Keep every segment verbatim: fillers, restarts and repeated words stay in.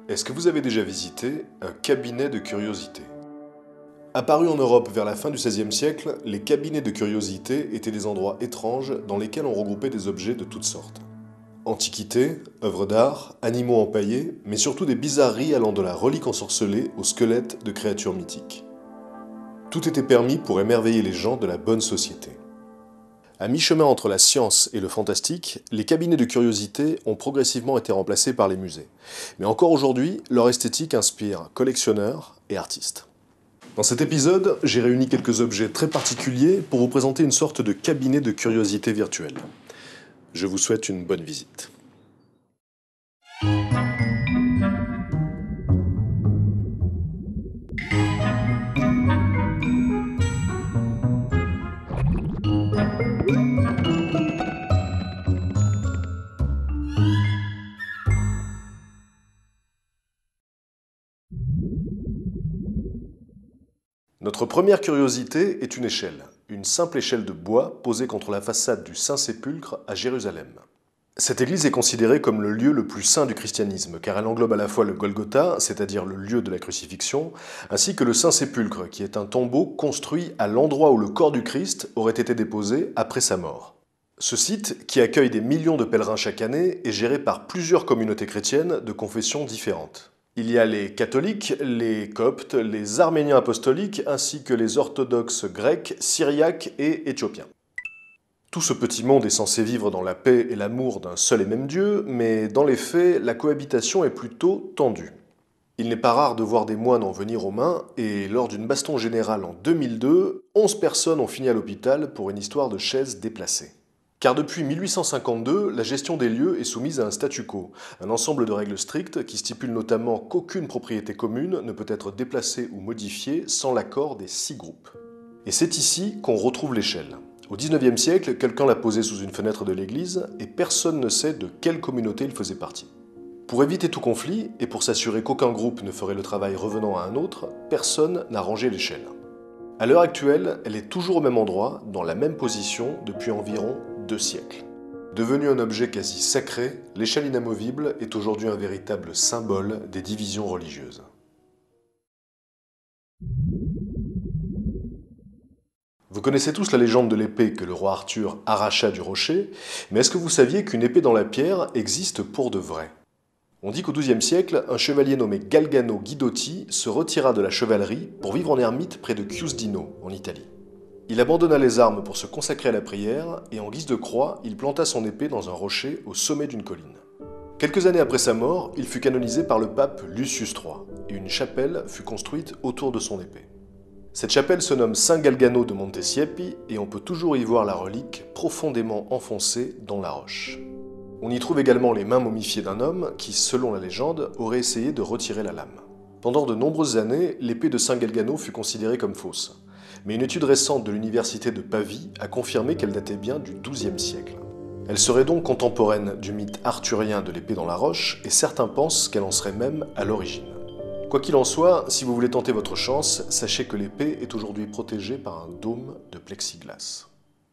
Est-ce que vous avez déjà visité un cabinet de curiosité? Apparus en Europe vers la fin du seizième siècle, les cabinets de curiosité étaient des endroits étranges dans lesquels on regroupait des objets de toutes sortes. Antiquités, œuvres d'art, animaux empaillés, mais surtout des bizarreries allant de la relique ensorcelée au squelette de créatures mythiques. Tout était permis pour émerveiller les gens de la bonne société. À mi-chemin entre la science et le fantastique, les cabinets de curiosité ont progressivement été remplacés par les musées. Mais encore aujourd'hui, leur esthétique inspire collectionneurs et artistes. Dans cet épisode, j'ai réuni quelques objets très particuliers pour vous présenter une sorte de cabinet de curiosité virtuel. Je vous souhaite une bonne visite. Notre première curiosité est une échelle, une simple échelle de bois posée contre la façade du Saint-Sépulcre à Jérusalem. Cette église est considérée comme le lieu le plus saint du christianisme, car elle englobe à la fois le Golgotha, c'est-à-dire le lieu de la crucifixion, ainsi que le Saint-Sépulcre, qui est un tombeau construit à l'endroit où le corps du Christ aurait été déposé après sa mort. Ce site, qui accueille des millions de pèlerins chaque année, est géré par plusieurs communautés chrétiennes de confessions différentes. Il y a les catholiques, les coptes, les arméniens apostoliques, ainsi que les orthodoxes grecs, syriaques et éthiopiens. Tout ce petit monde est censé vivre dans la paix et l'amour d'un seul et même Dieu, mais dans les faits, la cohabitation est plutôt tendue. Il n'est pas rare de voir des moines en venir aux mains, et lors d'une baston générale en deux mille deux, onze personnes ont fini à l'hôpital pour une histoire de chaises déplacées. Car depuis mille huit cent cinquante-deux, la gestion des lieux est soumise à un statu quo, un ensemble de règles strictes qui stipulent notamment qu'aucune propriété commune ne peut être déplacée ou modifiée sans l'accord des six groupes. Et c'est ici qu'on retrouve l'échelle. Au dix-neuvième siècle, quelqu'un l'a posée sous une fenêtre de l'église et personne ne sait de quelle communauté il faisait partie. Pour éviter tout conflit et pour s'assurer qu'aucun groupe ne ferait le travail revenant à un autre, personne n'a rangé l'échelle. À l'heure actuelle, elle est toujours au même endroit, dans la même position, depuis environ deux siècles. Devenue un objet quasi sacré, l'échelle inamovible est aujourd'hui un véritable symbole des divisions religieuses. Vous connaissez tous la légende de l'épée que le roi Arthur arracha du rocher, mais est-ce que vous saviez qu'une épée dans la pierre existe pour de vrai? On dit qu'au douzième siècle, un chevalier nommé Galgano Guidotti se retira de la chevalerie pour vivre en ermite près de Chiusdino, en Italie. Il abandonna les armes pour se consacrer à la prière et en guise de croix, il planta son épée dans un rocher au sommet d'une colline. Quelques années après sa mort, il fut canonisé par le pape Lucius trois et une chapelle fut construite autour de son épée. Cette chapelle se nomme Saint Galgano de Montesiepi et on peut toujours y voir la relique profondément enfoncée dans la roche. On y trouve également les mains momifiées d'un homme qui, selon la légende, aurait essayé de retirer la lame. Pendant de nombreuses années, l'épée de Saint Galgano fut considérée comme fausse. Mais une étude récente de l'université de Pavie a confirmé qu'elle datait bien du douzième siècle. Elle serait donc contemporaine du mythe arthurien de l'épée dans la roche, et certains pensent qu'elle en serait même à l'origine. Quoi qu'il en soit, si vous voulez tenter votre chance, sachez que l'épée est aujourd'hui protégée par un dôme de plexiglas.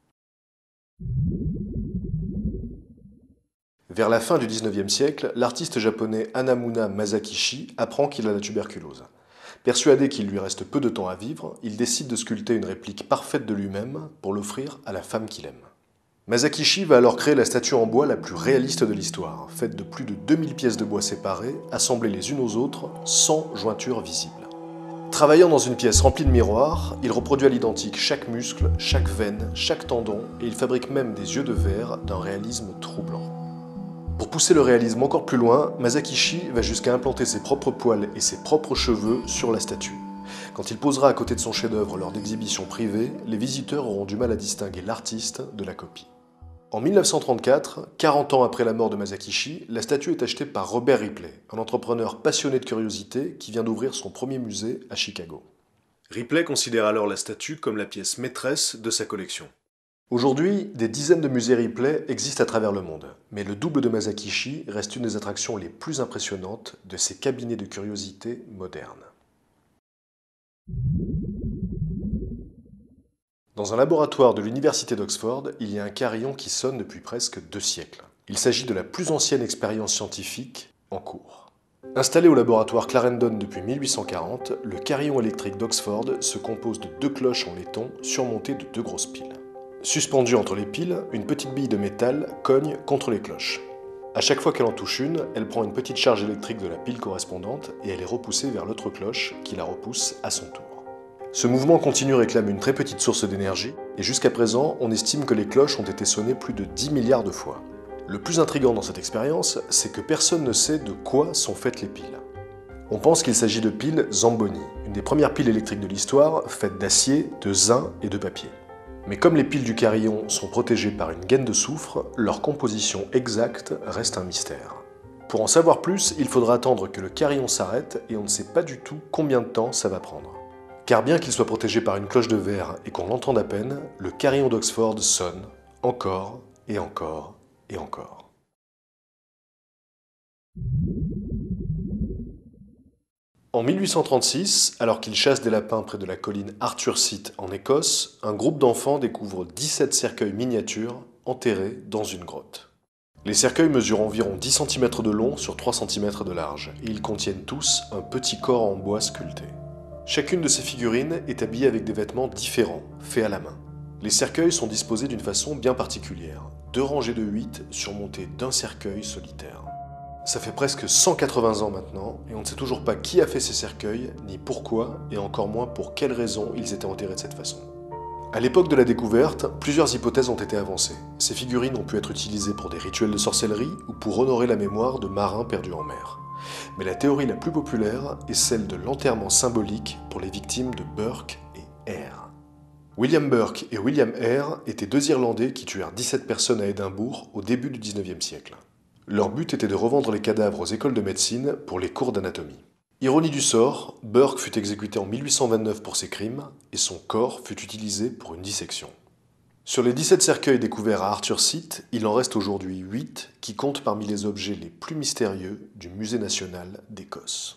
Vers la fin du dix-neuvième siècle, l'artiste japonais Hanamuna Masakishi apprend qu'il a la tuberculose. Persuadé qu'il lui reste peu de temps à vivre, il décide de sculpter une réplique parfaite de lui-même pour l'offrir à la femme qu'il aime. Masakishi va alors créer la statue en bois la plus réaliste de l'histoire, faite de plus de deux mille pièces de bois séparées, assemblées les unes aux autres, sans jointure visible. Travaillant dans une pièce remplie de miroirs, il reproduit à l'identique chaque muscle, chaque veine, chaque tendon, et il fabrique même des yeux de verre d'un réalisme troublant. Pour pousser le réalisme encore plus loin, Masakishi va jusqu'à implanter ses propres poils et ses propres cheveux sur la statue. Quand il posera à côté de son chef-d'œuvre lors d'exhibitions privées, les visiteurs auront du mal à distinguer l'artiste de la copie. En mille neuf cent trente-quatre, quarante ans après la mort de Masakishi, la statue est achetée par Robert Ripley, un entrepreneur passionné de curiosité qui vient d'ouvrir son premier musée à Chicago. Ripley considère alors la statue comme la pièce maîtresse de sa collection. Aujourd'hui, des dizaines de musées Ripley existent à travers le monde, mais le double de Masakishi reste une des attractions les plus impressionnantes de ces cabinets de curiosité modernes. Dans un laboratoire de l'université d'Oxford, il y a un carillon qui sonne depuis presque deux siècles. Il s'agit de la plus ancienne expérience scientifique en cours. Installé au laboratoire Clarendon depuis mille huit cent quarante, le carillon électrique d'Oxford se compose de deux cloches en laiton surmontées de deux grosses piles. Suspendue entre les piles, une petite bille de métal cogne contre les cloches. À chaque fois qu'elle en touche une, elle prend une petite charge électrique de la pile correspondante et elle est repoussée vers l'autre cloche qui la repousse à son tour. Ce mouvement continu réclame une très petite source d'énergie et jusqu'à présent, on estime que les cloches ont été sonnées plus de dix milliards de fois. Le plus intriguant dans cette expérience, c'est que personne ne sait de quoi sont faites les piles. On pense qu'il s'agit de piles Zamboni, une des premières piles électriques de l'histoire, faites d'acier, de zinc et de papier. Mais comme les piles du carillon sont protégées par une gaine de soufre, leur composition exacte reste un mystère. Pour en savoir plus, il faudra attendre que le carillon s'arrête et on ne sait pas du tout combien de temps ça va prendre. Car bien qu'il soit protégé par une cloche de verre et qu'on l'entende à peine, le carillon d'Oxford sonne encore et encore et encore. En mille huit cent trente-six, alors qu'ils chassent des lapins près de la colline Arthur Seat en Écosse, un groupe d'enfants découvre dix-sept cercueils miniatures enterrés dans une grotte. Les cercueils mesurent environ dix centimètres de long sur trois centimètres de large, et ils contiennent tous un petit corps en bois sculpté. Chacune de ces figurines est habillée avec des vêtements différents, faits à la main. Les cercueils sont disposés d'une façon bien particulière, deux rangées de huit surmontées d'un cercueil solitaire. Ça fait presque cent quatre-vingts ans maintenant, et on ne sait toujours pas qui a fait ces cercueils, ni pourquoi, et encore moins pour quelles raisons ils étaient enterrés de cette façon. À l'époque de la découverte, plusieurs hypothèses ont été avancées. Ces figurines ont pu être utilisées pour des rituels de sorcellerie ou pour honorer la mémoire de marins perdus en mer. Mais la théorie la plus populaire est celle de l'enterrement symbolique pour les victimes de Burke et Eyre. William Burke et William Eyre étaient deux Irlandais qui tuèrent dix-sept personnes à Édimbourg au début du dix-neuvième siècle. Leur but était de revendre les cadavres aux écoles de médecine pour les cours d'anatomie. Ironie du sort, Burke fut exécuté en mille huit cent vingt-neuf pour ses crimes et son corps fut utilisé pour une dissection. Sur les dix-sept cercueils découverts à Arthur Seat, il en reste aujourd'hui huit qui comptent parmi les objets les plus mystérieux du Musée national d'Écosse.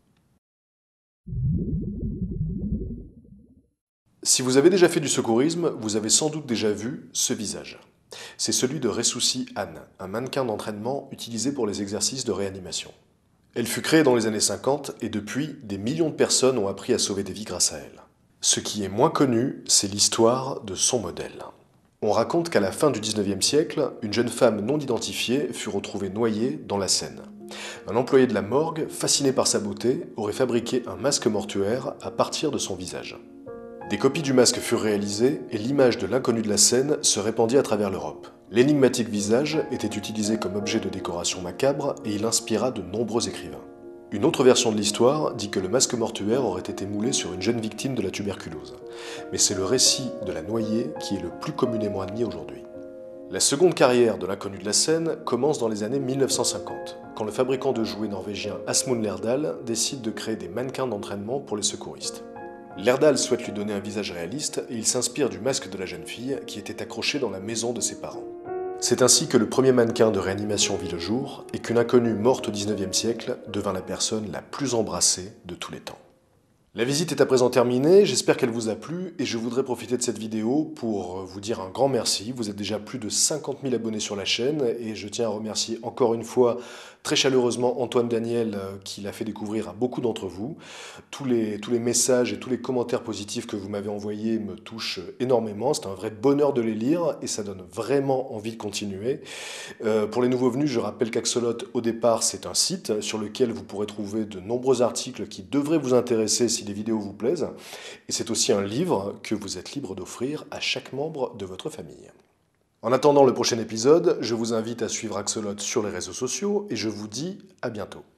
Si vous avez déjà fait du secourisme, vous avez sans doute déjà vu ce visage. C'est celui de Ressoussi Anne, un mannequin d'entraînement utilisé pour les exercices de réanimation. Elle fut créée dans les années cinquante et depuis, des millions de personnes ont appris à sauver des vies grâce à elle. Ce qui est moins connu, c'est l'histoire de son modèle. On raconte qu'à la fin du dix-neuvième siècle, une jeune femme non identifiée fut retrouvée noyée dans la Seine. Un employé de la morgue, fasciné par sa beauté, aurait fabriqué un masque mortuaire à partir de son visage. Des copies du masque furent réalisées et l'image de l'inconnu de la Seine se répandit à travers l'Europe. L'énigmatique visage était utilisé comme objet de décoration macabre et il inspira de nombreux écrivains. Une autre version de l'histoire dit que le masque mortuaire aurait été moulé sur une jeune victime de la tuberculose. Mais c'est le récit de la noyée qui est le plus communément admis aujourd'hui. La seconde carrière de l'inconnu de la Seine commence dans les années mille neuf cent cinquante, quand le fabricant de jouets norvégien Asmund Lerdahl décide de créer des mannequins d'entraînement pour les secouristes. Lerdahl souhaite lui donner un visage réaliste et il s'inspire du masque de la jeune fille qui était accroché dans la maison de ses parents. C'est ainsi que le premier mannequin de réanimation vit le jour et qu'une inconnue morte au dix-neuvième siècle devint la personne la plus embrassée de tous les temps. La visite est à présent terminée, j'espère qu'elle vous a plu et je voudrais profiter de cette vidéo pour vous dire un grand merci. Vous êtes déjà plus de cinquante mille abonnés sur la chaîne et je tiens à remercier encore une fois très chaleureusement Antoine Daniel qui l'a fait découvrir à beaucoup d'entre vous. Tous les, tous les messages et tous les commentaires positifs que vous m'avez envoyés me touchent énormément. C'est un vrai bonheur de les lire et ça donne vraiment envie de continuer. Euh, pour les nouveaux venus, je rappelle qu'Axolot au départ c'est un site sur lequel vous pourrez trouver de nombreux articles qui devraient vous intéresser si les vidéos vous plaisent. Et c'est aussi un livre que vous êtes libre d'offrir à chaque membre de votre famille. En attendant le prochain épisode, je vous invite à suivre Axolot sur les réseaux sociaux et je vous dis à bientôt.